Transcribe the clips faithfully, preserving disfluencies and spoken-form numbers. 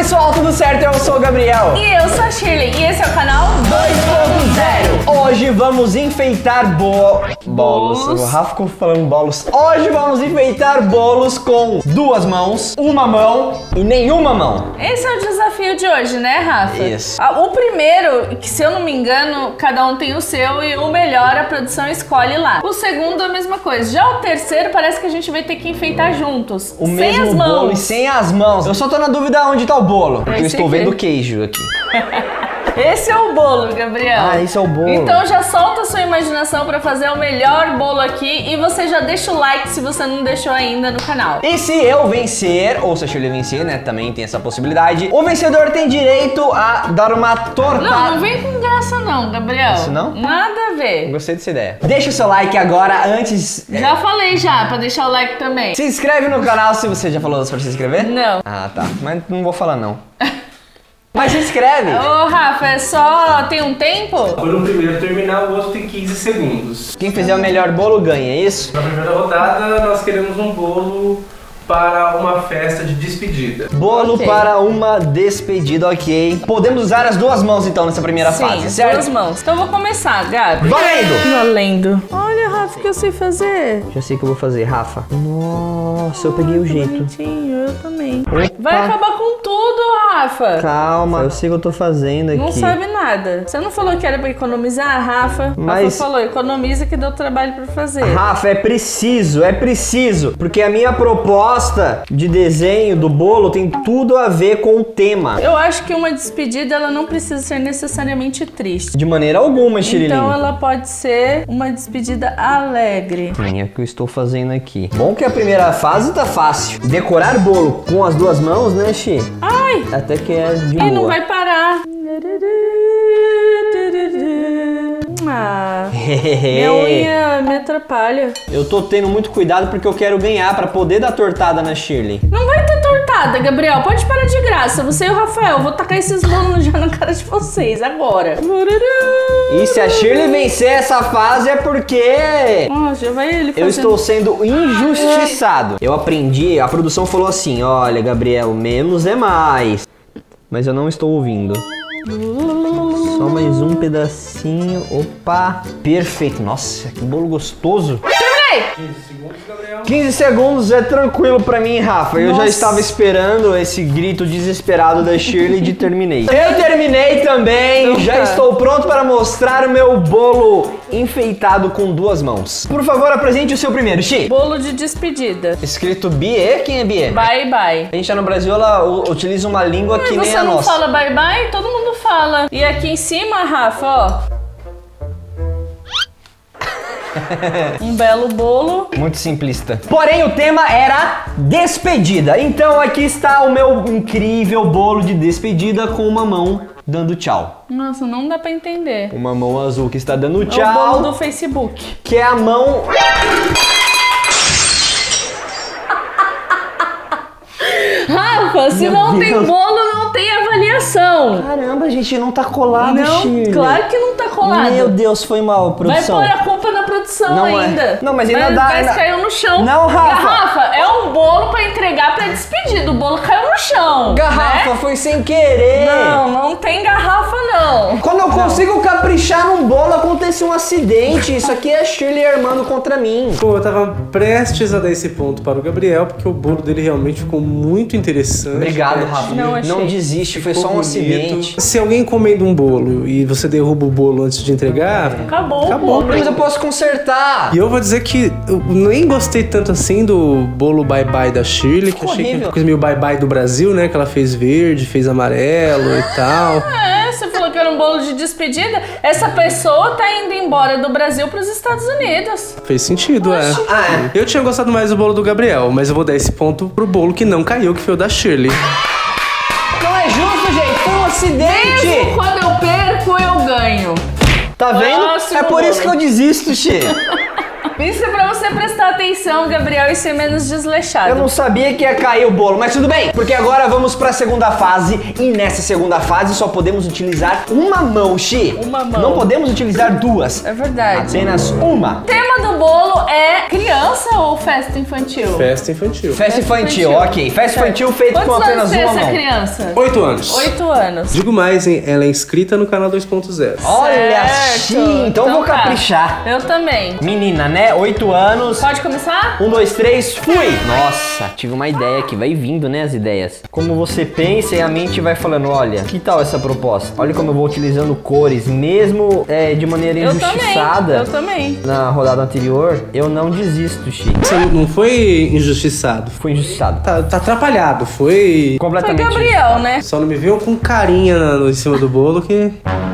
pessoal, tudo certo? Eu sou o Gabriel. E eu sou a Shirley, e esse é o canal dois ponto zero. Hoje vamos enfeitar bo... bolos. Bolos. O Rafa ficou falando bolos. Hoje vamos enfeitar bolos com duas mãos, uma mão e nenhuma mão. Esse é o desafio de hoje, né, Rafa? Isso. Ah, o primeiro, que se eu não me engano, cada um tem o seu e o melhor a produção escolhe lá. O segundo, a mesma coisa. Já o terceiro, parece que a gente vai ter que enfeitar juntos. O sem mesmo as mãos. bolo e sem as mãos. Eu só tô na dúvida onde tá o bolo, porque eu Esse estou aqui. vendo queijo aqui. Esse é o bolo, Gabriel. Ah, esse é o bolo. Então já solta a sua imaginação pra fazer o melhor bolo aqui e você já deixa o like se você não deixou ainda no canal. E se eu vencer, ou se a Shirley vencer, né, também tem essa possibilidade, o vencedor tem direito a dar uma tortada. Não, não vem com graça não, Gabriel. Isso não? Nada a ver. Gostei dessa ideia. Deixa o seu like agora antes... Já falei já, pra deixar o like também. Se inscreve no canal se você já falou pra se inscrever? Não. Ah, tá. Mas não vou falar não. Mas se inscreve. Ô, Rafa, é só... tem um tempo? Quando o primeiro terminar, o outro tem quinze segundos. Quem fizer o melhor bolo ganha, é isso? Na primeira rodada, nós queremos um bolo para uma festa de despedida. Bolo Ok. para uma despedida, ok. Podemos usar as duas mãos então nessa primeira Sim, fase, as certo? duas mãos. Então eu vou começar, Gabi. Valendo! Valendo. Olha, Rafa, o que eu sei fazer. Já sei o que eu vou fazer, Rafa. Nossa, eu peguei o jeito. Bonitinho, eu também. Opa. Vai acabar com tudo, Rafa. Calma, eu sei o que eu tô fazendo aqui. Não sabe nada. Você não falou que era pra economizar, Rafa? Mas- Rafa falou, economiza que deu trabalho pra fazer. Rafa, é preciso, é preciso, porque a minha proposta de desenho do bolo tem tudo a ver com o tema. Eu acho que uma despedida, ela não precisa ser necessariamente triste. De maneira alguma, Shirley. Então ela pode ser uma despedida alegre. Sim, é o que eu estou fazendo aqui. Bom que a primeira fase tá fácil. Decorar bolo com as duas mãos, né, Xi? Ai! Até que é de E boa. não vai parar. Ah, minha unha me atrapalha. Eu tô tendo muito cuidado porque eu quero ganhar pra poder dar tortada na Shirley. Não vai ter tortada, Gabriel. Pode parar de graça. Você e o Rafael, eu vou tacar esses bolos já na cara de vocês agora. E se a Shirley vencer essa fase é porque... Ó, já vai ele fazendo. eu estou sendo injustiçado. Eu aprendi, a produção falou assim, olha, Gabriel, menos é mais. Mas eu não estou ouvindo. Só mais um pedacinho. Opa! Perfeito. Nossa, que bolo gostoso. quinze segundos, Gabriel. quinze segundos é tranquilo pra mim, Rafa. Eu já Nossa. estava esperando esse grito desesperado da Shirley de terminei. Eu terminei também. Então Já tá. estou pronto para mostrar o meu bolo enfeitado com duas mãos. Por favor, apresente o seu primeiro, Xi. Bolo de despedida. Escrito Bie. Quem é Bie? Bye, bye. A gente tá no Brasil, ela u- utiliza uma língua que Mas nem você a não nossa. fala bye, bye? Todo mundo fala. E aqui em cima, Rafa, ó. Um belo bolo. Muito simplista. Porém, o tema era despedida. Então aqui está o meu incrível bolo de despedida com uma mão dando tchau. Nossa, não dá pra entender. Uma mão azul que está dando É o tchau, bolo do Facebook. que é a mão... Rafa, se Meu não tem Deus. bolo, não tem avaliação. Caramba, gente, não tá colado, Não, Shirley. claro que não tá colado. Meu Deus, foi mal, Vai produção. pôr a culpa na produção Não é. ainda. Não, mas ainda dá, Mas ainda- caiu no chão. Não, Rafa. Garrafa, é um bolo pra entregar pra despedida. O bolo caiu no chão. Garrafa, né? foi sem querer. Não, não tem garrafa, não. Quando eu consigo caprichar num bolo, acontece um acidente. Isso aqui é Shirley armando contra mim. Pô, eu tava prestes a dar esse ponto para o Gabriel, porque o bolo dele realmente ficou muito interessante. Obrigado, criativo. Rafa. Não, achei. Não desiste, foi Ficou só um bonito. acidente. Se alguém comendo um bolo e você derruba o bolo antes de entregar, Acabou, Acabou. o bolo. Mas eu posso consertar. E eu vou dizer que eu nem gostei tanto assim do bolo Bye Bye da Shirley, que eu achei que horrível. era coisa meio Bye Bye do Brasil, né? Que ela fez verde, fez amarelo e tal. É, você falou que era um bolo de despedida. Essa pessoa tá indo embora do Brasil pros Estados Unidos. Fez sentido, é. Ah, é. Eu tinha gostado mais do bolo do Gabriel, mas eu vou dar esse ponto pro bolo que não caiu, que foi o da Shirley. Não é justo, gente. Foi um acidente. Mesmo quando eu perco, eu ganho. Tá vendo? Próximo É por isso que bolo. eu desisto, Xê. Isso é pra você prestar atenção, Gabriel, e ser menos desleixado. Eu não sabia que ia cair o bolo, mas tudo bem, porque agora vamos pra segunda fase e nessa segunda fase só podemos utilizar uma mão, Xi. Uma mão. Não podemos utilizar duas. É verdade. Apenas uma. O tema do bolo é criança ou festa infantil? Festa infantil. Festa infantil, infantil. ok. Festa infantil feita com Quantos apenas anos tem uma essa mão. criança? Oito anos. Oito anos. Digo mais, hein? Ela é inscrita no canal dois ponto zero. Olha, Certo. Xi, então, eu vou tá. caprichar. Eu também. Menina, né? Oito anos. Pode começar? Um, dois, três, fui! Nossa, tive uma ideia aqui, vai vindo, né, as ideias. Como você pensa e a mente vai falando, olha, que tal essa proposta? Olha como eu vou utilizando cores, mesmo é, de maneira Eu também. injustiçada. Eu também. Na rodada anterior, eu não desisto, Xi. Você não foi injustiçado. Fui injustiçado. Tá, tá atrapalhado. Foi. Foi Completamente Gabriel, né? Só não me viu com carinha na- no, em cima do bolo que.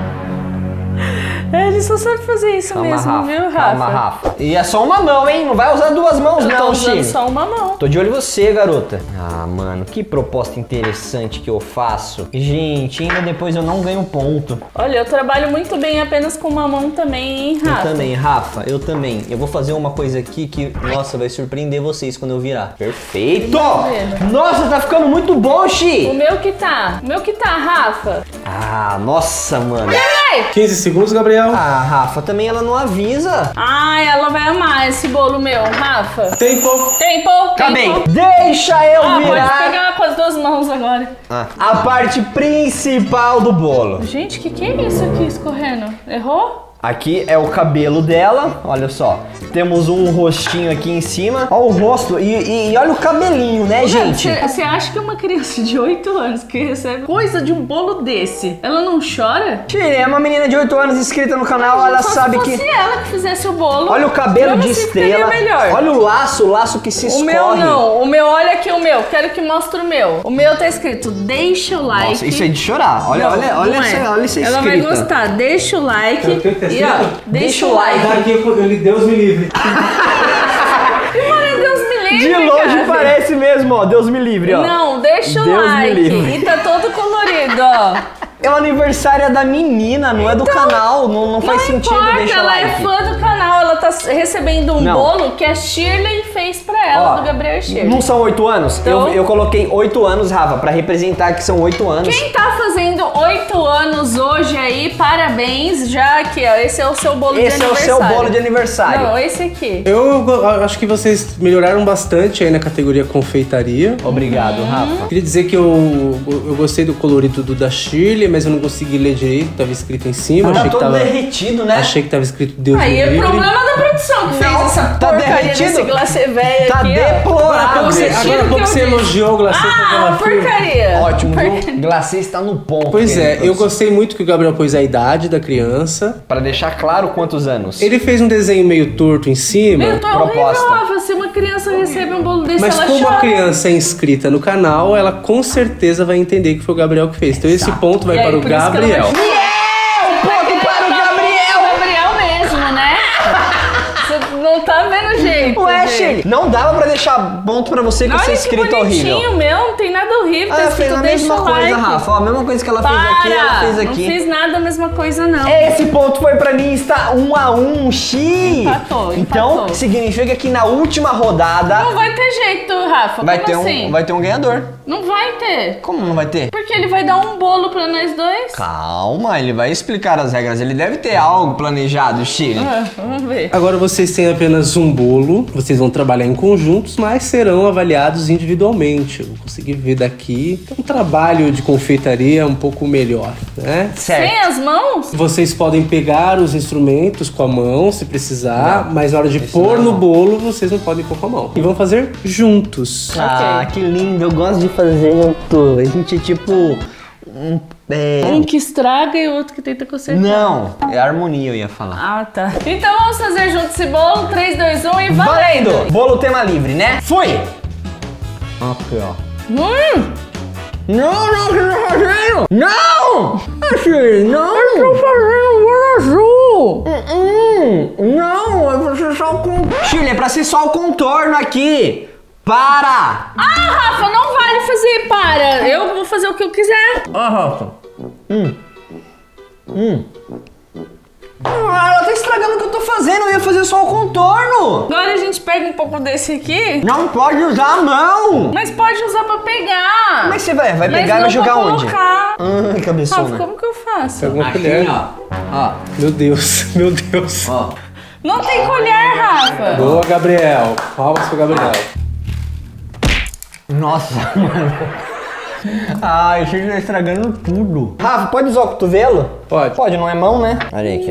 Ele só sabe fazer isso Calma, mesmo, Rafa. viu, Rafa? Calma, Rafa. E é só uma mão, hein? Não vai usar duas mãos, Eu tô não, usando Xi. só uma mão. Tô de olho em você, garota. Ah, mano, que proposta interessante que eu faço. Gente, ainda depois eu não ganho ponto. Olha, eu trabalho muito bem apenas com uma mão também, hein, Rafa? Eu também, Rafa, eu também. Eu vou fazer uma coisa aqui que, nossa, vai surpreender vocês quando eu virar. Perfeito! vendo? Nossa, tá ficando muito bom, O Xi! meu que tá. O meu que tá, Rafa. Ah, nossa, mano. Ai! quinze segundos, Gabriel. Ah, Rafa, também ela não avisa. Ai, ela vai amar esse bolo meu, Rafa. Tempo. Tempo, Acabei. tempo. Deixa eu Ah, pode virar pegar com as duas mãos agora. Ah, a parte principal do bolo. Gente, que que é isso aqui escorrendo? Errou? Aqui é o cabelo dela, olha só. Temos um rostinho aqui em cima. Olha o rosto e, e- e olha o cabelinho, né, gente? Você acha que uma criança de oito anos que recebe coisa de um bolo desse, ela não chora? Tire, é uma menina de oito anos inscrita no canal, ela Só sabe se que... fosse ela que fizesse o bolo. Olha o cabelo pra de você ficaria estrela. melhor. Olha o laço, o laço que se O escorre. meu não, o meu, olha aqui o meu, quero que mostre o meu. O meu tá escrito, deixa o like. Nossa, isso é de chorar. Olha, Não, olha, olha, não essa, é. olha essa Ela escrita. vai gostar, deixa o like. Eu tenho que ter E ó, escrito? deixa o like. Daqui eu, eu, Deus me livre. Mano, Deus me livre, De longe cara. parece mesmo, ó. Deus me livre, ó. Não, deixa o Deus me like. livre. E tá todo colorido, ó. É o aniversário da menina, não é do canal. Não, não faz Não sentido importa, deixar ela like. é fã do canal, ela tá recebendo um Não. bolo que a Shirley fez pra ela, Ó, do Gabriel e Shirley. não são oito anos? Então- Eu, eu coloquei oito anos, Rafa, pra representar que são oito anos. Quem tá fazendo oito anos hoje aí, parabéns, já que ó, esse é o seu bolo Esse de é o aniversário. seu bolo de aniversário. Não, esse aqui. Eu go- acho que vocês melhoraram bastante aí na categoria confeitaria. Obrigado, Rafa. Queria dizer que eu, eu gostei do colorido do da Shirley, mas eu não consegui ler direito, tava escrito em cima. Tá achei, que todo tava, derretido, né? achei que tava escrito Deus Aí me é livre. problema da produção que fez Não, essa tá porcaria derretido. desse glacê velho Tá aqui, ó. deplorável. Agora você, Tira agora há o que pouco eu você disse. elogiou o glacê com Ah, aquela uma frio. porcaria. Ótimo, Porcaria. viu? Glacê está no ponto. Pois é, querido. eu gostei muito que o Gabriel pôs a idade da criança. Pra deixar claro quantos anos. Ele fez um desenho meio torto em cima. Eu tô proposta. horrível, Rafa. Se uma criança recebe um bolo desse, Mas ela como chora. a criança é inscrita no canal, ela com certeza vai entender que foi o Gabriel que fez. Então esse ponto vai E aí, para o por isso que ela Gabriel. vai- Um ponto para o Gabriel! O Gabriel mesmo, né? Você não tá vendo jeito. Ué, gente. Shirley, não dava pra deixar ponto pra você com esse Olha que escrito bonitinho, horrível. meu. Não tem nada horrível. Ah, Tá ela fez escrito a deixa mesma o coisa, like. Rafa. Ó, a mesma coisa que ela fez aqui, ela fez aqui. Não fiz nada a mesma coisa, não. Esse ponto foi pra mim, está um a um, Xi. Empatou, Então, empatou. significa que na última rodada Não vai ter jeito, Rafa. vai Como ter, assim? um, vai ter um ganhador. Não vai ter. Como não vai ter? Porque ele vai dar um bolo pra nós dois. Calma, ele vai explicar as regras. Ele deve ter algo planejado, Shirley. Ah, vamos ver. Agora vocês têm apenas um bolo, vocês vão trabalhar em conjuntos, mas serão avaliados individualmente. Eu consegui ver daqui. Então, um trabalho de confeitaria um pouco melhor, né? Certo. Sem as mãos? Vocês podem pegar os instrumentos com a mão, se precisar, Não, mas na hora de isso pôr não. no bolo, vocês não podem pôr com a mão. E vão fazer juntos. Ah, que lindo. Eu gosto de fazer junto. A gente é tipo... Um, é... Um que estraga e o outro que tenta consertar. Não, é harmonia eu ia falar. Ah, tá. Então vamos fazer junto esse bolo. três, dois, um e valendo! Valendo! Bolo tema livre, né? Fui! Aqui, ó. Hum! Não, não, você tá fazendo! Não! Achei, não! Eu tô fazendo bolo azul! Hum, não, é pra ser só o contorno. Shirley, é pra ser só o contorno aqui! Para! Ah, Rafa, não vale fazer para. Eu vou fazer o que eu quiser. Ó, Rafa. Hum. Hum. Ah, ela tá estragando o que eu tô fazendo, eu ia fazer só o contorno. Agora a gente pega um pouco desse aqui. Não pode usar a mão. Mas pode usar pra pegar. Como é que você vai? Vai Mas pegar e não vai jogar pra onde? colocar. Ai, Rafa, cabeçona. como que eu faço? Pega uma Aqui, colher. ó. Ó, Meu Deus, meu Deus. ó. Não tem colher, Rafa. Boa, Gabriel. Palmas pro Gabriel. Nossa, mano. Ai, achei que tá estragando tudo. Rafa, pode usar o cotovelo? Pode. Pode, não é mão, né? Olha aí aqui,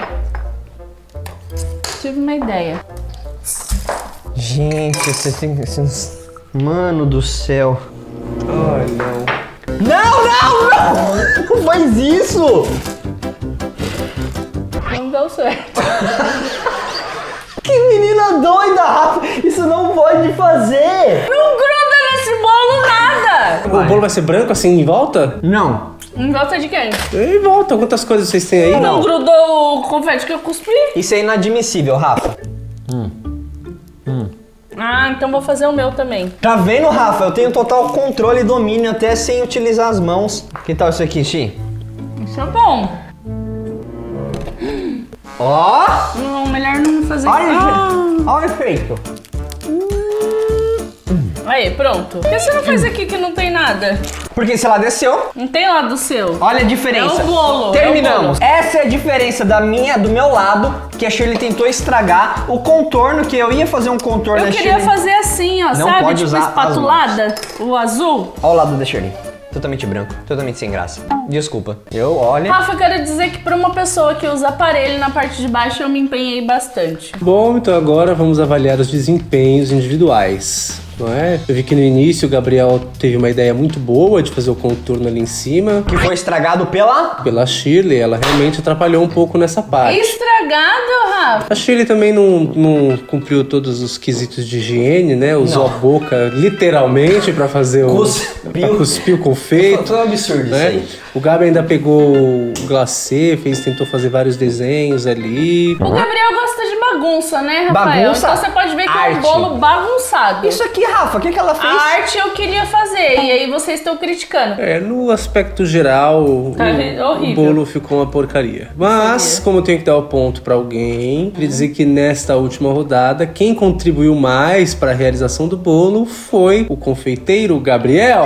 Tive uma ideia. ó. Gente, você tem que... Mano do céu. Ai, não. Não, não, não! Não faz isso! Não deu certo. Que menina doida, Rafa! Isso não pode fazer! Não gruda nesse bolo nada. O bolo vai ser branco assim em volta? Não. Em volta de quem? Em volta. Quantas coisas vocês têm aí? Não grudou o confete que eu cuspi? Isso é inadmissível, Rafa. Ah, então vou fazer o meu também. Tá vendo, Rafa? Eu tenho total controle e domínio até sem utilizar as mãos. Que tal isso aqui, Xi? Isso é bom. Ó! Não, melhor não fazer. Olha, Ah. olha o efeito. Aí, pronto. Por que você não faz aqui que não tem nada? Porque se ela desceu, Não tem lá do seu. olha a diferença. É o bolo, Terminamos. é o bolo. Essa é a diferença da minha, do meu lado, que a Shirley tentou estragar. O contorno, que eu ia fazer um contorno Eu da queria Shirley. fazer assim, ó, Não sabe? pode Tipo usar as espatulada, o azul. Olha o lado da Shirley. Totalmente branco, totalmente sem graça. Desculpa. Eu, olha... Rafa, eu quero dizer que pra uma pessoa que usa aparelho na parte de baixo, eu me empenhei bastante. Bom, então agora vamos avaliar os desempenhos individuais. Não é? Eu vi que no início o Gabriel teve uma ideia muito boa de fazer o contorno ali em cima. Que foi estragado pela... Pela Shirley, ela realmente atrapalhou um pouco nessa parte. Estragado, Rafa. A Shirley também não, não cumpriu todos os quesitos de higiene, né? Usou Não. a boca literalmente pra fazer o... Cuspiu. pra cuspir o confeito. Foi um absurdo isso né? aí. O Gabi ainda pegou o glacê, fez, tentou fazer vários desenhos ali. O Gabriel gosta de bagunça, né, Rafael? Bagunça? Então você pode ver que é Arte. um bolo bagunçado. Isso aqui, Rafa, o que, que ela fez? A arte eu queria fazer, e aí vocês estão criticando. É, no aspecto geral, o, Tá o horrível. bolo ficou uma porcaria. Mas, Sabia. como eu tenho que dar o ponto pra alguém, queria dizer que nesta última rodada, quem contribuiu mais para a realização do bolo foi o confeiteiro Gabriel.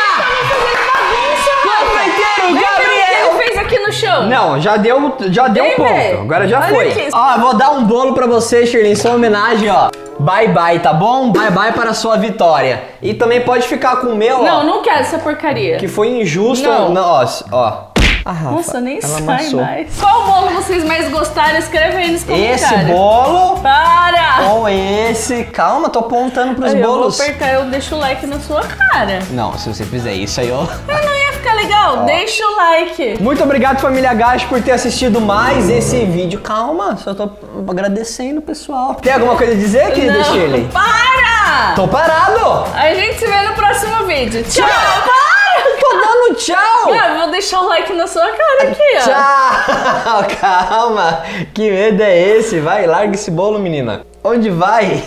Ele fez aqui no chão. Não, já deu, já deu um Vem ponto. ver. Agora já Olha foi. aqui. Ó, eu vou dar um bolo pra você, Shirley, em sua homenagem, ó. Bye bye, tá bom? Bye bye para a sua vitória. E também pode ficar com o meu, Não, ó. não quero essa porcaria. Que foi injusto. Não. ó, ó. Ah, Rafa, Nossa, nem ela sai amassou. mais. Qual bolo vocês mais gostaram? Escreve aí nos comentários. Esse bolo Para! ou esse? Calma, tô apontando pros Aí eu bolos. vou apertar, eu deixo o like na sua cara. Não, se você fizer isso aí, ó. Mas não ia ficar legal? Deixa o like. Muito obrigado, família Gash, por ter assistido mais esse vídeo. Calma, só tô agradecendo, pessoal. Tem alguma coisa a dizer, querida Não, Shirley? para! Tô parado! A gente se vê no próximo vídeo. Tchau! Tchau. Para! Tô dando tchau! Ah, vou deixar o like na sua cara aqui, ó. Tchau! Calma! Que medo é esse? Vai, larga esse bolo, menina. Onde vai?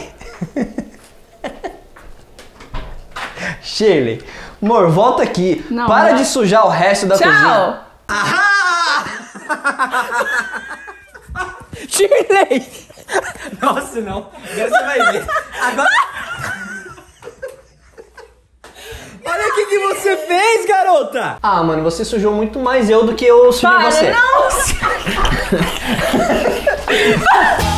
Shirley, amor, volta aqui. Não, Para não. de sujar o resto da cozinha. Tchau! Ahá! Shirley! Nossa, não. Agora você vai ver. Agora... Olha o que, que você fez, garota! Ah, mano, você sujou muito mais eu do que eu sujei Para, você. não!